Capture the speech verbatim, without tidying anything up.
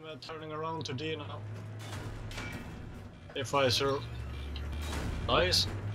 I'm uh, turning around to D now. If I sur... Nice.